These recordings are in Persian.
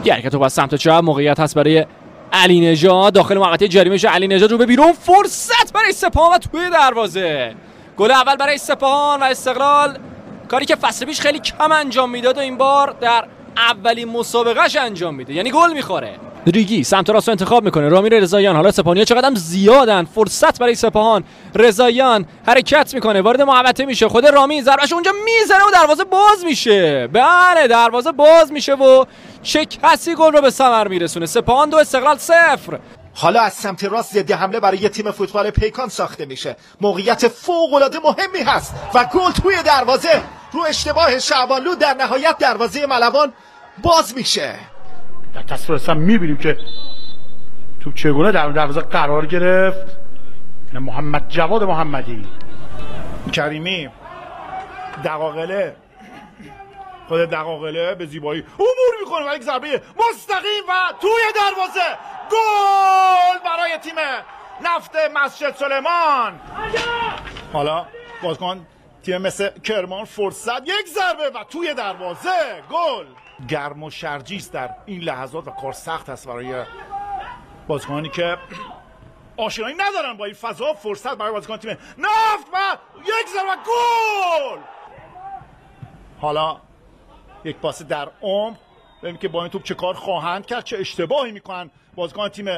یه حرکت توپ از سمت چپ، موقعیت هست برای علی نژاد داخل محوطه جریمه. علی نژاد رو به بیرون، فرصت برای سپاهان و توی دروازه. گل اول برای سپاهان و استقلال، کاری که فصل پیش خیلی کم انجام میداد و این بار در اولین مسابقهش انجام میده، یعنی گل میخوره. ریگی سمت راست انتخاب میکنه، رامین رضاییان. حالا سپاهانی‌ها چقدر زیادن، فرصت برای سپاهان. رضاییان حرکت میکنه، وارد محوطه میشه، خود رامین ضربهش اونجا میزنه و دروازه باز میشه. بله دروازه باز میشه و چه کسی گل رو به ثمر میرسونه. سپاهان 2 استقلال 0. حالا از سمت راست ضد حمله برای تیم فوتبال پیکان ساخته میشه. موقعیت فوق‌العاده مهمی هست و گل توی دروازه رو اشتباه شعبانلو. در نهایت دروازه ملوان باز میشه. در تصویر هم میبینیم که توپ چگونه در دروازه قرار گرفت. محمد جواد محمدی، کریمی، دقاقله، خود دقاقله به زیبایی امور میکنه ولی ضربه مستقیم و توی دروازه. گل برای تیم نفت مسجد سلیمان. حالا بازیکن تیم مثل کرمان فرصت، یک ضربه و توی دروازه گل. گرم و شرجیست در این لحظات و کار سخت است برای بازیکنانی که آشنایی ندارن با این فضا. فرصت برای بازیکن تیم نفت و یک ضربه گل. حالا یک پاس در عمق، ببینیم که با این توپ چه کار خواهند کرد، چه اشتباهی میکنن بازیکن تیم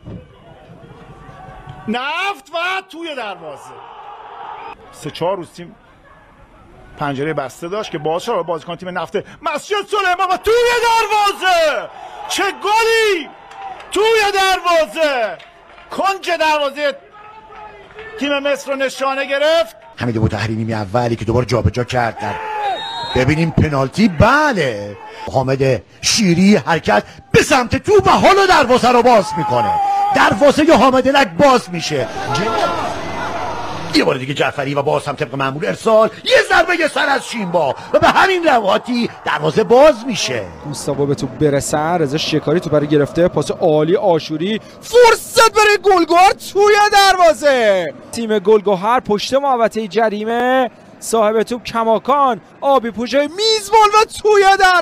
نفت و توی دروازه. 3-4 روز تیم پنجره بسته داشت که باز شد بازیکن تیم نفت مسجد سلیمان و توی دروازه. چه گلی توی دروازه. کنج دروازه تیم مصر رو نشانه گرفت. حمید مطهری نیمه اولی که دوباره جابجا کرد. در ببینیم پنالتی. بله حامد شیری حرکت به سمت توپ و حالا دروازه رو باز میکنه. دروازه حامد لک باز میشه. یه بار دیگه جعفری و باز هم طبق معمول ارسال، یه ضربه سر از شینبا و به همین روایتی دروازه باز میشه. گوستاو به توپ برسن، رضا شکاری توپ رو گرفته، پاس عالی آشوری، فرصت برای گلگهر توی دروازه. تیم گلگهر پشت محوطه جریمه، صاحب توپ کماکان، آبی پوشای میزبان و توی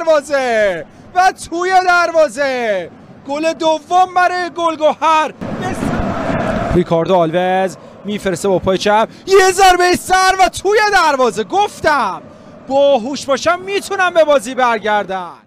دروازه گل دوم برای گلگهر. ریکاردو آلوز میفرسته با پای چپ، یه ضربه سر و توی دروازه. گفتم باهوش باشم میتونم به بازی برگردن.